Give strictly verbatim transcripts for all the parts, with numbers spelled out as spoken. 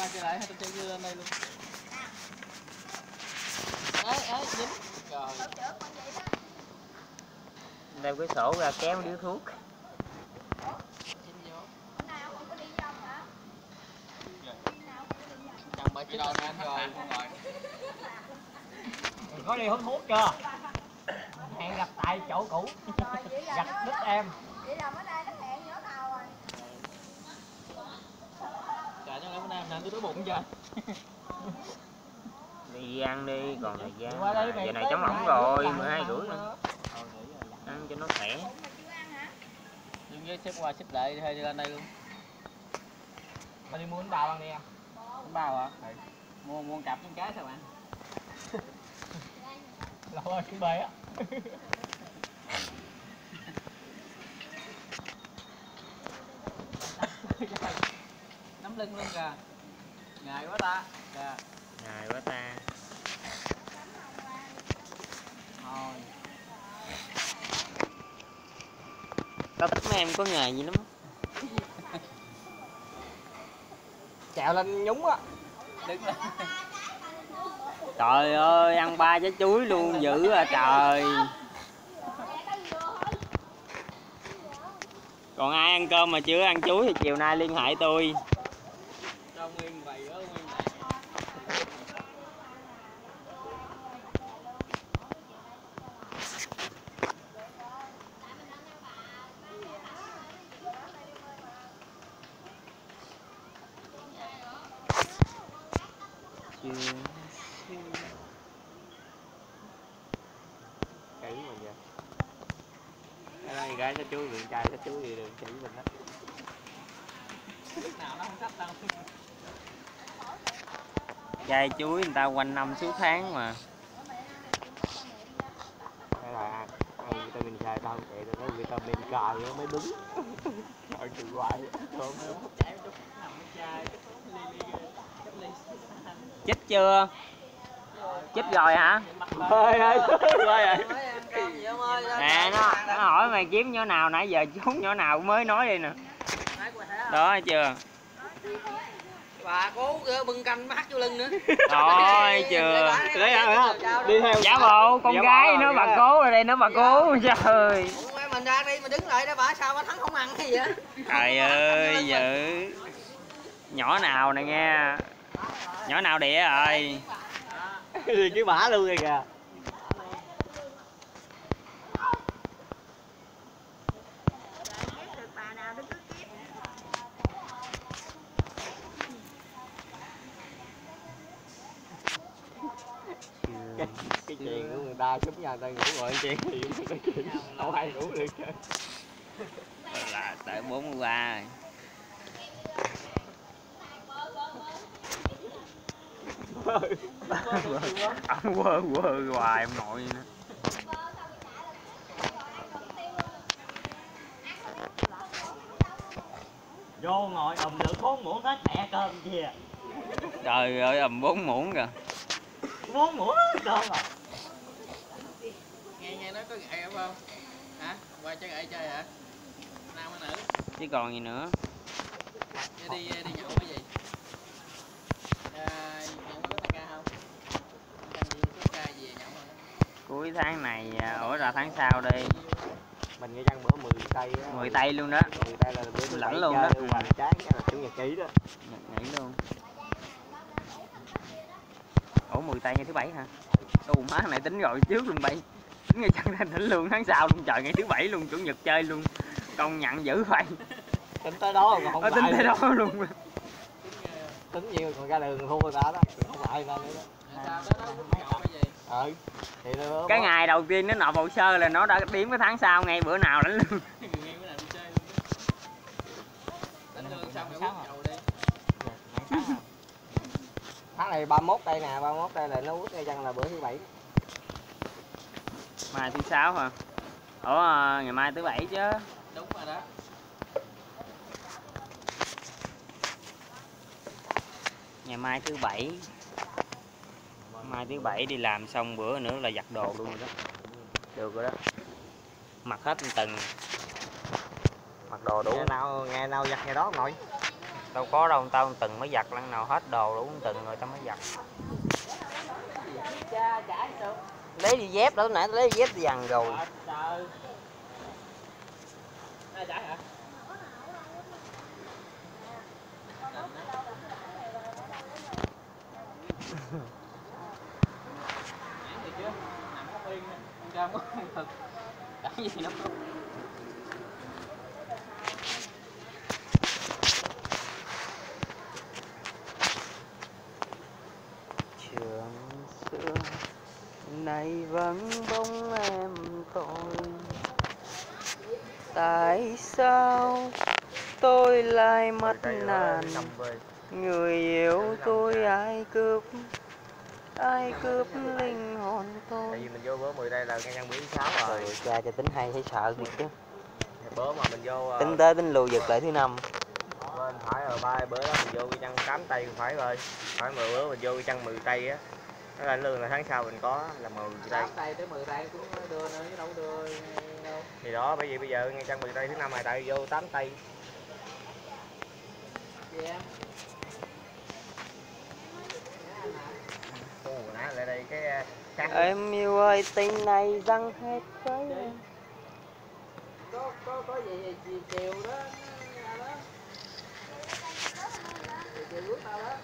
ra chơi lại hay tôi chơi lên đây luôn. Ấy ấy dính. Rồi. Đem cái sổ ra kéo điếu thuốc. Chồng bà chị đâu nè anh rồi. Có đi hút thuốc chưa? Hẹn gặp tại chỗ cũ. Gặp đứt em. Vậy là mới đây nó hẹn nhớ nào rồi. Trời ơi, bữa nay em tôi đói bụng chưa? Đi ăn đi, còn thời gian. Đây, giờ này trống ổng rồi, mười hai rưỡi nữa. Ăn cho nó khỏe. Nhưng với xếp qua xếp lại hơi đi lên đây luôn. Mà đi mua bánh bao ăn đi em. Bánh bao hả? Ừ. Mua mua cặp con cái sao bạn? Lâu ơi, cái bê á. Nắm lưng luôn kìa. Ngại quá ta. Kìa. Ngại quá ta. Thôi. Tao thích mấy em có nghề gì lắm. Chèo lên nhúng á. Đứng lên. Trời ơi, ăn ba trái chuối luôn, dữ à trời. Còn ai ăn cơm mà chưa ăn chuối thì chiều nay liên hệ tôi. Cho nguyên vậy đó, nguyên này. Chưa. Kỹ mà giờ. Cái đó gái có chú đường trai có chú gì đường chỉ mình đó. Lúc nào nó không sắp đâu. Chai chuối người ta quanh năm suốt tháng mà. Cái là ăn ăn vitamin C tao chạy tao nói vitamin K nó mới đúng. Trời kỳ hoài. Chích chưa? Chích rồi hả? Ơi ơi rồi. Nè nó, nó hỏi mày kiếm nhỏ nào nãy giờ trốn nhỏ nào mới nói đi nè. Đó chưa? Bà cố bưng canh mát vô lưng nữa. Rồi chưa? Lấy ăn hả? Đi theo. Giả bộ con gái nó bà cố rồi đây nó bà cố trời. Mình ra đi mình đứng lại đó bà sao bà thắng không ăn hay vậy? Trời ơi dữ. Nhỏ nào nè nghe. Nhỏ nào đĩa rồi. Đi cái bả luôn rồi kìa. Cái, cái chuyện của người ta cúm nhà người ta ngủ gọi chuyện thì không ai ngủ được chứ. Là tại bốn mươi ba rồi. Ông quơ quơ hoài em nội nữa. Vô ngồi ầm được bốn muỗng hết mẹ cơm kìa. Trời ơi ầm bốn muỗng kìa. Bốn muỗng cơm rồi. Nghe nghe nói có gậy không không? Hả? Qua chơi gậy chơi hả? Nam hay nữ? Chứ còn gì nữa. Đi đi đi nhậu cái gì? À, nhậu có tăng ca không? Tăng đi có ca gì nhậu rồi. Cuối tháng này ủa ra tháng sau đi. Mình nghe răng bữa mười tây á. mười tây luôn đó. mười tây là bữa lẫn luôn đó. Hoành trái cái là chủ nhật kỹ đó. Nhật nghỉ luôn. Ủa mười tây ngày thứ bảy hả? Đồ má này tính rồi trước luôn bay. Tính ngày chân ra tính luôn tháng sau luôn trời ngày thứ bảy luôn chủ nhật chơi luôn. Công nhận dữ vậy. Tính tới đó còn không Ờ, tính tới đó luôn. Tính nhiều còn ra đường thua người ta đó. Không lại ra nữa đó. Sao đó đó không nhậu cái gì? Ừ. Thì nó Cái ngày đầu tiên nó nộp hồ sơ là nó đã điếm cái tháng sau ngay bữa nào đánh luôn. Đánh lương xong rồi uống nhậu đi. Tháng này ba mươi mốt đây nè, ba mươi mốt đây là nó quất ngay chân là bữa thứ bảy. Mai thứ sáu hả? Ủa ngày mai thứ bảy chứ. Đúng rồi đó. Ngày mai thứ bảy. Mai thứ bảy đi làm xong bữa nữa là giặt đồ luôn rồi đó. Được rồi đó. Mặc hết từng. Mặc đồ đủ. Ngày nào ngày nào giặt ngày đó nội. Đâu có đâu, tao từng mới giặt lần nào hết đồ đủ từng rồi tao mới giặt. Lấy đi dép đó, nãy tao lấy đi dép dằn rồi. Cái gì nó Trường xưa nay vẫn bóng em tôi, tại sao tôi lại mất nạn, người yêu tôi ai cướp, ai cướp linh hồn tôi. Tại vì mình vô bữa mười đây là nhân bữa thứ sáu rồi. Trời cha cho tính hay thấy sợ thiệt chứ. Bữa mà mình vô Tính tới tính lùi giật lại thứ năm. bên phải rồi ba bữa đó mình vô cái chân tám tay phải rồi. Phải mười bữa mình vô cái chân mười tay á. Nó là lương là tháng sau mình có là mười tay. tám tay tới mười tay cũng đưa nữa chứ đâu đưa đâu. Thì đó bởi vì bây giờ ngay chân mười tay thứ năm này tại vô tám tay. Yeah. Ồ, nãy lại đây cái cắt. Em yêu ơi tình này răng hết với em. Có có có gì gì chiều đó. Đó. Chiều rước tao đó.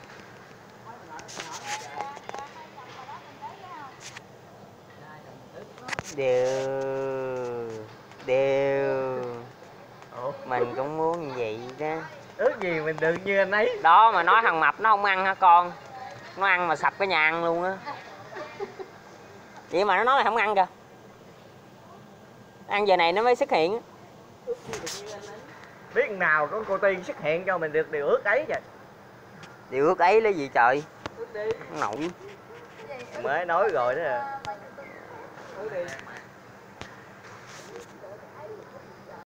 Đều đều Ủa? mình cũng muốn như vậy đó. Ước gì mình được như anh ấy. Đó mà nói thằng mập nó không ăn hả con, nó ăn mà sập cái nhà ăn luôn á. Vậy mà nó nói là không ăn kìa, ăn giờ này nó mới xuất hiện. Biết nào có cô Tiên xuất hiện cho mình được điều ước ấy vậy. Điều ước ấy là gì trời, không nổi. Mới nói rồi đó. Ước đi.